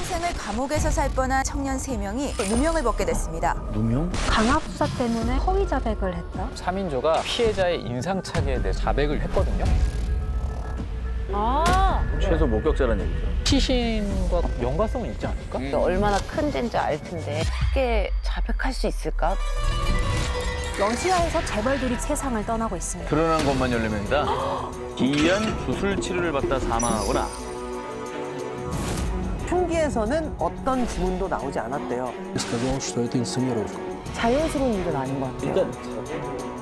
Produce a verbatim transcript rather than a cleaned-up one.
평생을 감옥에서 살 뻔한 청년 세 명이 누명을 벗게 됐습니다. 누명? 강압 수사 때문에 허위 자백을 했다. 삼 인조가 피해자의 인상착의에 대해 자백을 했거든요. 아, 최소 목격자라는 얘기죠. 시신과 연관성은 있지 않을까? 음. 얼마나 큰 죄인지 알 텐데 쉽게 자백할 수 있을까? 러시아에서 재벌들이 세상을 떠나고 있습니다. 드러난 것만 열리면다. 기이한 주술 치료를 받다 사망하거나 흉기에서는 어떤 지문도 나오지 않았대요. сказал, что это инсценировка. 자연스러운 일은 아닌 것 같아요. 일단